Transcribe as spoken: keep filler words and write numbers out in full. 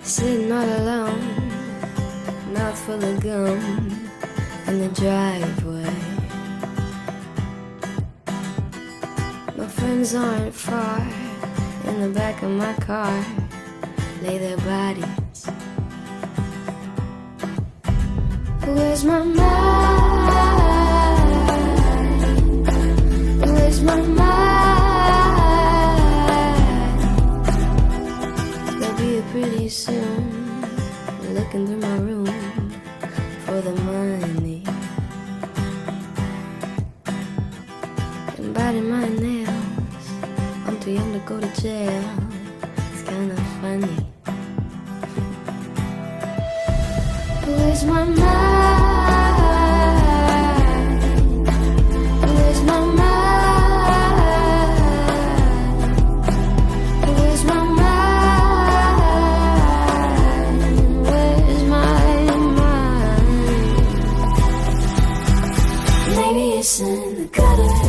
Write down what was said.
Sitting all alone, mouth full of gum in the driveway. My friends aren't far, in the back of my car lay their bodies. Where's my mind? Where's my mind? They'll be here pretty soon, looking through my room for the money and biting my nails. I'm too young to go to jail. It's kinda funny. Where's my mind? Where's my mind? Where's my mind? Where's my mind? Maybe it's in the gutter.